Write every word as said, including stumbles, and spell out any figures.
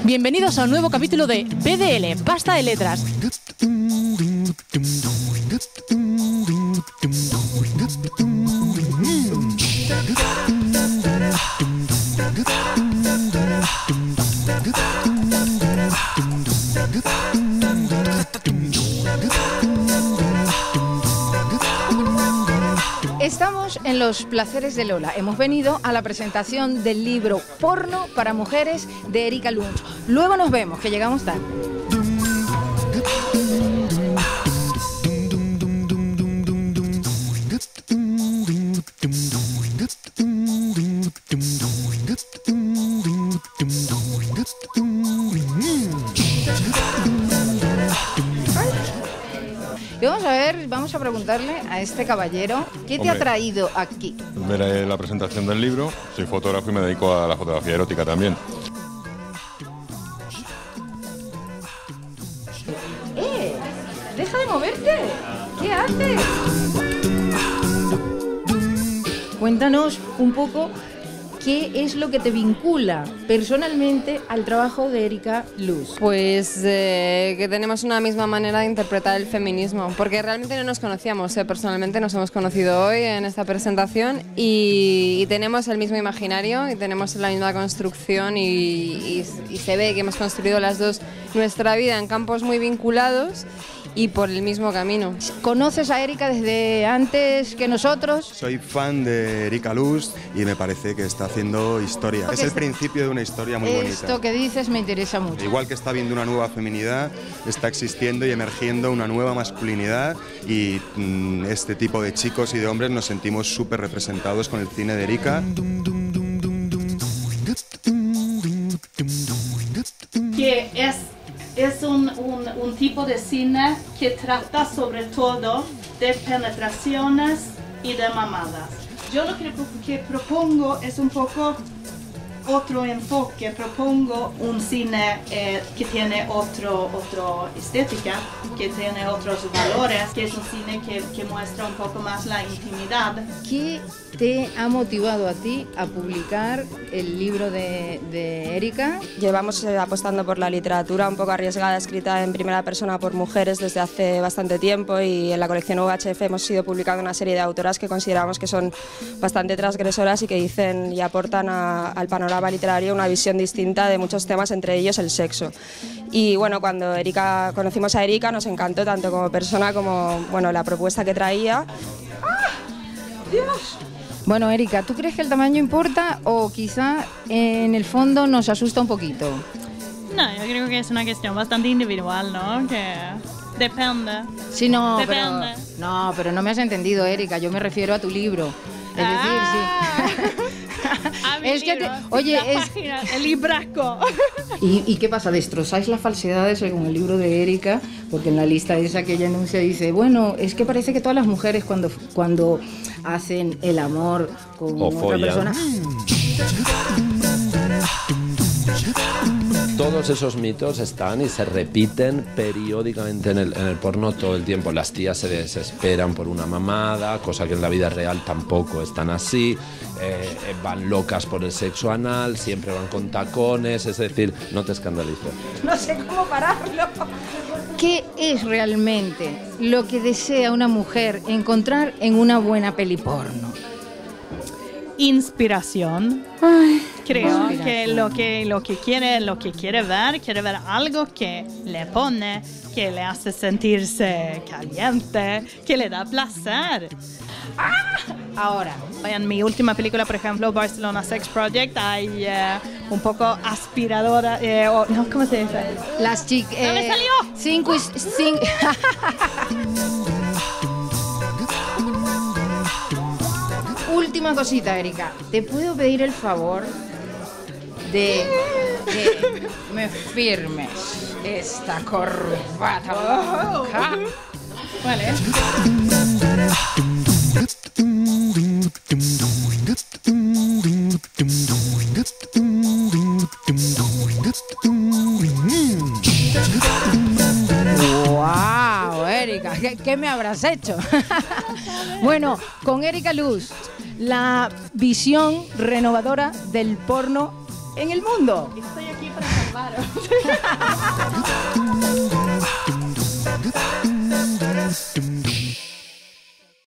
Bienvenidos a un nuevo capítulo de B D L, Basta de Letras. Estamos en los placeres de Lola. Hemos venido a la presentación del libro Porno para Mujeres de Erika Lunz. Luego nos vemos, que llegamos tarde. Y vamos a ver, vamos a preguntarle a este caballero, ¿qué te Hombre, ha traído aquí? Veré la presentación del libro, soy fotógrafo y me dedico a la fotografía erótica también. ¡Eh! ¡Deja de moverte! ¿Qué haces? Cuéntanos un poco qué es lo que te vincula personalmente al trabajo de Erika Lunz. Pues eh, que tenemos una misma manera de interpretar el feminismo, porque realmente no nos conocíamos, eh, personalmente nos hemos conocido hoy en esta presentación y, y tenemos el mismo imaginario y tenemos la misma construcción y, y, y se ve que hemos construido las dos nuestra vida en campos muy vinculados y por el mismo camino. ¿Conoces a Erika desde antes que nosotros? Soy fan de Erika Lunz y me parece que está haciendo historia. Es el principio de una historia muy bonita. Esto que dices me interesa mucho. Igual que está habiendo una nueva feminidad, está existiendo y emergiendo una nueva masculinidad y mmm, este tipo de chicos y de hombres nos sentimos súper representados con el cine de Erika. Que es Es un, un, un tipo de cine que trata sobre todo de penetraciones y de mamadas. Yo lo que, que propongo es un poco otro enfoque, propongo un cine eh, que tiene otro, otro estética, que tiene otros valores, que es un cine que, que muestra un poco más la intimidad. ¿Qué te ha motivado a ti a publicar el libro de, de Erika? Llevamos eh, apostando por la literatura un poco arriesgada, escrita en primera persona por mujeres desde hace bastante tiempo y en la colección U H F hemos ido publicando una serie de autoras que consideramos que son bastante transgresoras y que dicen y aportan a, al panorama literario una visión distinta de muchos temas, entre ellos el sexo. Y bueno, cuando Erika, conocimos a Erika nos encantó tanto como persona como bueno, la propuesta que traía. ¡Ah! ¡Dios! Bueno, Erika, ¿tú crees que el tamaño importa o quizá en el fondo nos asusta un poquito? No, yo creo que es una cuestión bastante individual, ¿no? Que depende. Sí, no, depende. Pero, no, pero no me has entendido, Erika, yo me refiero a tu libro. Es ah. decir, sí. A mi es libro, que te, oye, la es página, el libraco. ¿Y, ¿Y qué pasa? ¿Destrozáis las falsedades según el libro de Erika? Porque en la lista esa que ella anuncia dice, bueno, es que parece que todas las mujeres cuando, cuando hacen el amor con o otra follan. persona... Todos esos mitos están y se repiten periódicamente en el, en el porno todo el tiempo. Las tías se desesperan por una mamada, cosa que en la vida real tampoco están así. Eh, van locas por el sexo anal, siempre van con tacones, es decir, no te escandalices. No sé cómo pararlo. ¿Qué es realmente lo que desea una mujer encontrar en una buena peli porno? Inspiración. Ay, Creo inspiración. que lo que lo que quiere lo que quiere ver quiere ver algo que le pone, que le hace sentirse caliente, que le da placer. ¡Ah! Ahora, en mi última película, por ejemplo, Barcelona Sex Project, hay eh, un poco aspiradora, eh, o, no, ¿cómo se dice? las chicas. ¡No me salió! Cinco y cinco. Última cosita, Erika. ¿Te puedo pedir el favor de que me firmes esta corbata blanca? Vale. ¡Wow, Erika! ¿Qué, qué me habrás hecho? Bueno, con Erika Lunz, la visión renovadora del porno en el mundo. Estoy aquí para salvar Claro.